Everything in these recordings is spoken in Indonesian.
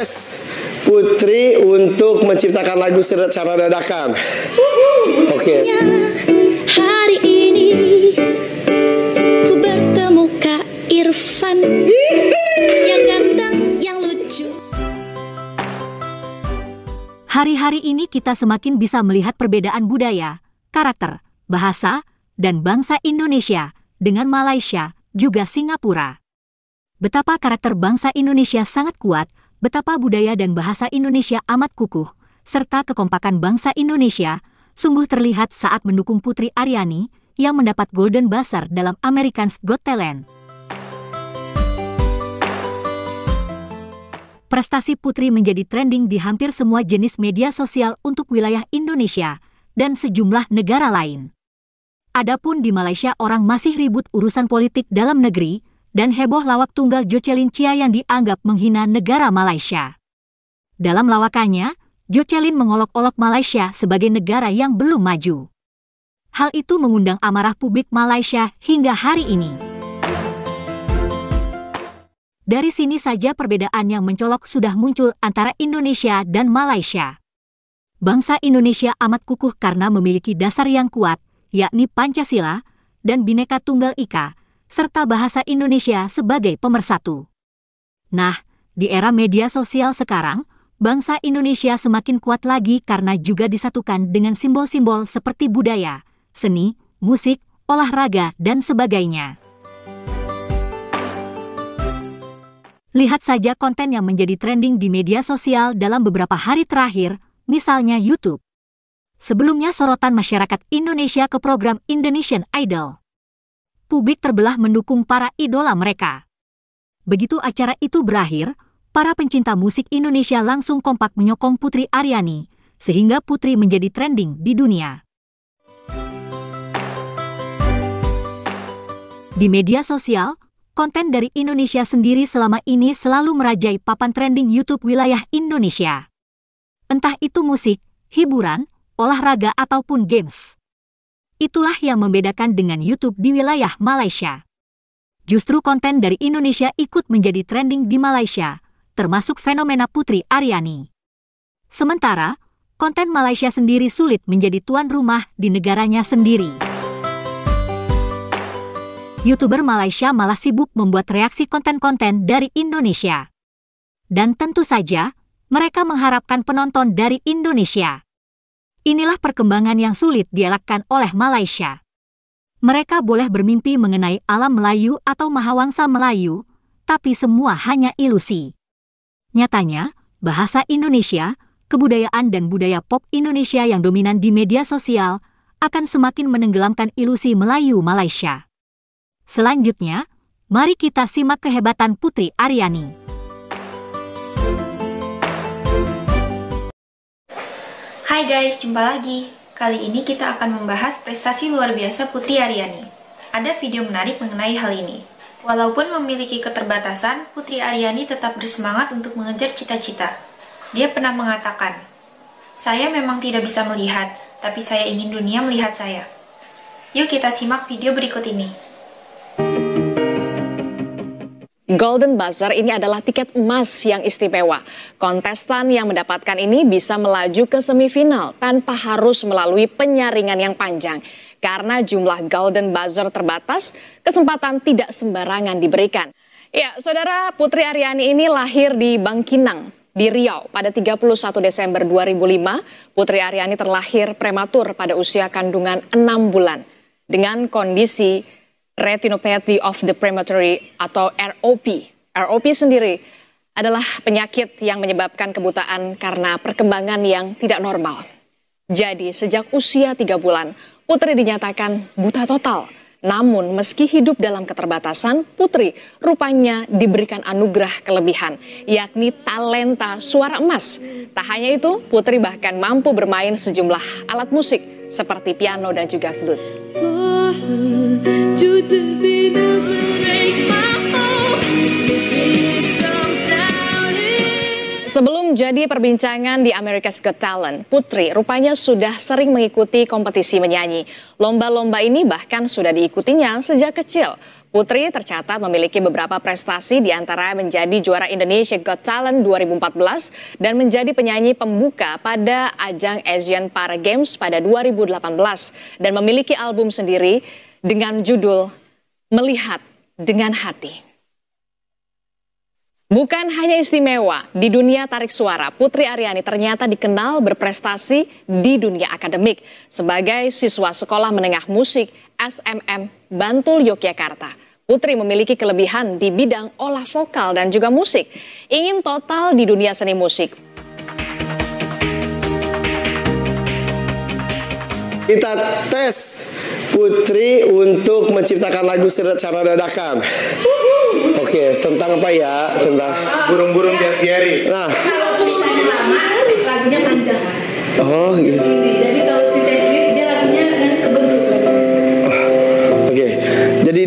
request Putri untuk menciptakan lagu secara dadakan. Oke. Hari ini ku bertemu Kak Irfan yang ganteng, yang lucu. Hari-hari ini kita semakin bisa melihat perbedaan budaya, karakter, bahasa, dan bangsa Indonesia dengan Malaysia, juga Singapura. Betapa karakter bangsa Indonesia sangat kuat, betapa budaya dan bahasa Indonesia amat kukuh, serta kekompakan bangsa Indonesia sungguh terlihat saat mendukung Putri Aryani yang mendapat Golden Buzzer dalam America's Got Talent. Prestasi Putri menjadi trending di hampir semua jenis media sosial untuk wilayah Indonesia dan sejumlah negara lain. Adapun di Malaysia orang masih ribut urusan politik dalam negeri, dan heboh lawak tunggal Jocelyn Chia yang dianggap menghina negara Malaysia. Dalam lawakannya, Jocelyn mengolok-olok Malaysia sebagai negara yang belum maju. Hal itu mengundang amarah publik Malaysia hingga hari ini. Dari sini saja perbedaan yang mencolok sudah muncul antara Indonesia dan Malaysia. Bangsa Indonesia amat kukuh karena memiliki dasar yang kuat, yakni Pancasila dan Bhinneka Tunggal Ika, serta bahasa Indonesia sebagai pemersatu. Nah, di era media sosial sekarang, bangsa Indonesia semakin kuat lagi karena juga disatukan dengan simbol-simbol seperti budaya, seni, musik, olahraga, dan sebagainya. Lihat saja konten yang menjadi trending di media sosial dalam beberapa hari terakhir, misalnya YouTube. Sebelumnya sorotan masyarakat Indonesia ke program Indonesian Idol. Publik terbelah mendukung para idola mereka. Begitu acara itu berakhir, para pencinta musik Indonesia langsung kompak menyokong Putri Aryani, sehingga Putri menjadi trending di dunia. Di media sosial, konten dari Indonesia sendiri selama ini selalu merajai papan trending YouTube wilayah Indonesia. Entah itu musik, hiburan, olahraga ataupun games. Itulah yang membedakan dengan YouTube di wilayah Malaysia. Justru konten dari Indonesia ikut menjadi trending di Malaysia, termasuk fenomena Putri Aryani. Sementara, konten Malaysia sendiri sulit menjadi tuan rumah di negaranya sendiri. YouTuber Malaysia malah sibuk membuat reaksi konten-konten dari Indonesia. Dan tentu saja, mereka mengharapkan penonton dari Indonesia. Inilah perkembangan yang sulit dielakkan oleh Malaysia. Mereka boleh bermimpi mengenai alam Melayu atau Mahawangsa Melayu, tapi semua hanya ilusi. Nyatanya, bahasa Indonesia, kebudayaan dan budaya pop Indonesia yang dominan di media sosial akan semakin menenggelamkan ilusi Melayu Malaysia. Selanjutnya, mari kita simak kehebatan Putri Aryani. Hai guys, jumpa lagi. Kali ini kita akan membahas prestasi luar biasa Putri Aryani. Ada video menarik mengenai hal ini. Walaupun memiliki keterbatasan, Putri Aryani tetap bersemangat untuk mengejar cita-cita. Dia pernah mengatakan, "Saya memang tidak bisa melihat, tapi saya ingin dunia melihat saya." Yuk kita simak video berikut ini. Golden Buzzer ini adalah tiket emas yang istimewa. Kontestan yang mendapatkan ini bisa melaju ke semifinal tanpa harus melalui penyaringan yang panjang. Karena jumlah Golden Buzzer terbatas, kesempatan tidak sembarangan diberikan. Ya, saudara, Putri Aryani ini lahir di Bangkinang, di Riau pada 31 Desember 2005. Putri Aryani terlahir prematur pada usia kandungan 6 bulan. Dengan kondisi retinopathy of the premature atau ROP. ROP sendiri adalah penyakit yang menyebabkan kebutaan karena perkembangan yang tidak normal. Jadi sejak usia 3 bulan, Putri dinyatakan buta total. Namun meski hidup dalam keterbatasan, Putri rupanya diberikan anugerah kelebihan, yakni talenta suara emas. Tak hanya itu, Putri bahkan mampu bermain sejumlah alat musik seperti piano dan juga flute. Sebelum menjadi perbincangan di America's Got Talent, Putri rupanya sudah sering mengikuti kompetisi menyanyi. Lomba-lomba ini bahkan sudah diikutinya sejak kecil. Putri tercatat memiliki beberapa prestasi, di antara menjadi juara Indonesia Got Talent 2014 dan menjadi penyanyi pembuka pada ajang Asian Para Games pada 2018 dan memiliki album sendiri dengan judul Melihat Dengan Hati. Bukan hanya istimewa di dunia tarik suara, Putri Aryani ternyata dikenal berprestasi di dunia akademik sebagai siswa Sekolah Menengah Musik SMM Bantul, Yogyakarta. Putri memiliki kelebihan di bidang olah vokal dan juga musik. Ingin total di dunia seni musik. Kita tes Putri untuk menciptakan lagu secara dadakan. Oke, tentang apa ya? Tentang burung-burung Javieri. Nah, Kalau ceritanya lama, lagunya panjang. oh gitu. Jadi kalau cerita serius, dia lagunya nanti kebentuk lagi. Oke, jadi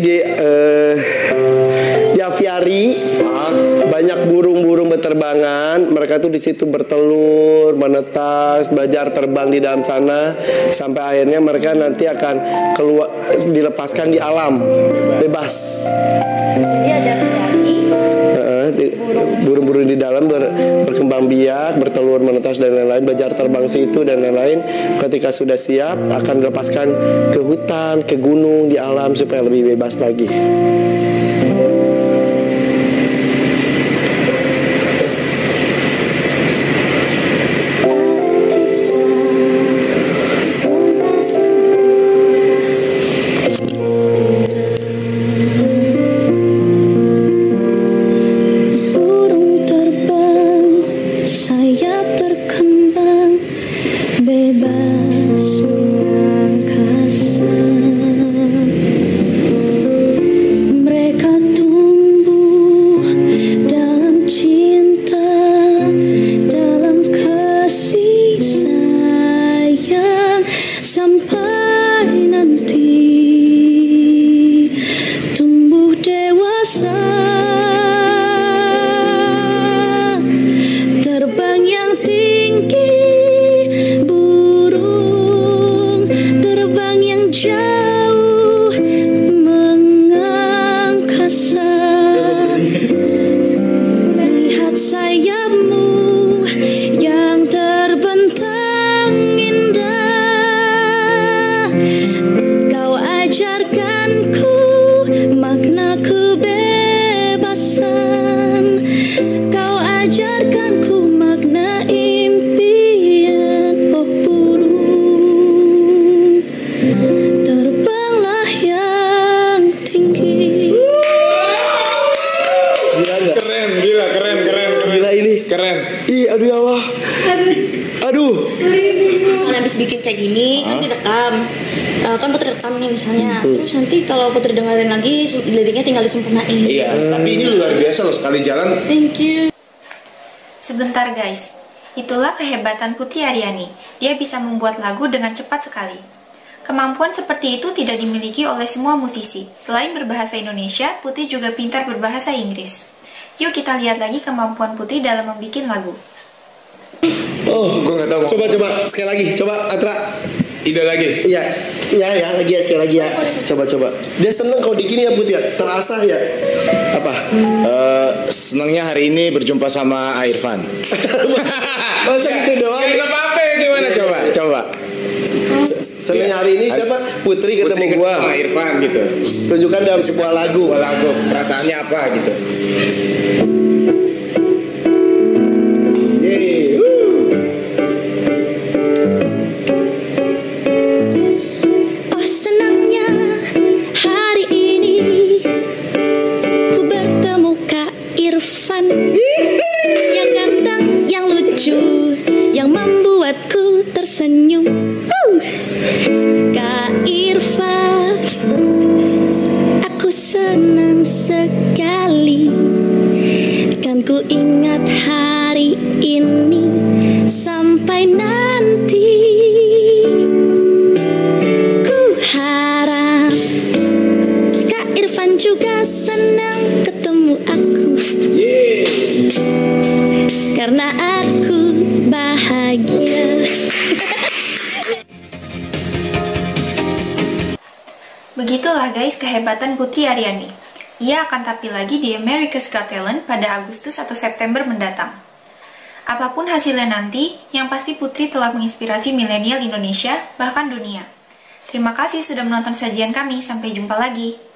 di aviari banyak burung-burung berterbangan. Mereka tuh di situ bertelur, menetas, belajar terbang di dalam sana sampai akhirnya mereka nanti akan keluar, dilepaskan di alam bebas. Jadi ada aviari, Burung-burung di dalam berkembang biak, bertelur, menetas dan lain-lain, belajar terbang situ dan lain-lain. Ketika sudah siap akan dilepaskan ke hutan, ke gunung, di alam supaya lebih bebas lagi. Burung terbang, sayap terkembang, bebas mengangkasa. Mereka tumbuh dalam cinta, dalam kasih sayang, sampai nanti tumbuh dewasa. Terbang yang tinggi, burung terbang yang jauh mengangkasa. Lihat sayapmu yang terbentang indah. Kau ajarkanku makna kebebasan. Kau ajarkanku makna impian. Oh burung, terbanglah yang tinggi. Gila nggak? Keren, gila, keren. Gila ini. Keren. Ih, aduh ya Allah. Aduh. kan habis bikin kayak gini kan direkam. Kan Putri rekam nih misalnya. Terus nanti kalau Putri dengerin lagi liriknya tinggal disempurnain. Iya, tapi ini luar biasa loh, sekali jalan. Thank you. Sebentar guys, itulah kehebatan Putri Aryani. Dia bisa membuat lagu dengan cepat sekali. Kemampuan seperti itu tidak dimiliki oleh semua musisi. Selain berbahasa Indonesia, Putri juga pintar berbahasa Inggris. Yuk kita lihat lagi kemampuan Putri dalam membuat lagu. Oh, Gua nggak tahu. Coba sekali lagi. Coba Atra. Ide lagi. Iya, lagi ya, sekali lagi ya. Coba. Dia seneng kalau digini ya Putri ya, terasa ya. Apa? Senangnya hari ini berjumpa sama Irfan. Masa gitu doang? Kayak apa gimana coba. Senengnya hari ini siapa? Putri ketemu gua. Sama Irfan gitu. Tunjukkan dalam sebuah lagu. Sebuah lagu, perasaannya apa gitu. Yeay. Oh senangnya hari ini ku bertemu Kak Irfan yang ganteng, yang lucu, yang membuatku tersenyum. Kak Irfan, aku senang sekali. Kan ku ingat hari ini sampai nanti. Ku harap Kak Irfan juga senang ketemu aku. Karena aku Begitulah guys kehebatan Putri Aryani. Ia akan tampil lagi di America's Got Talent pada Agustus atau September mendatang. Apapun hasilnya nanti, yang pasti Putri telah menginspirasi milenial Indonesia, bahkan dunia. Terima kasih sudah menonton sajian kami, sampai jumpa lagi.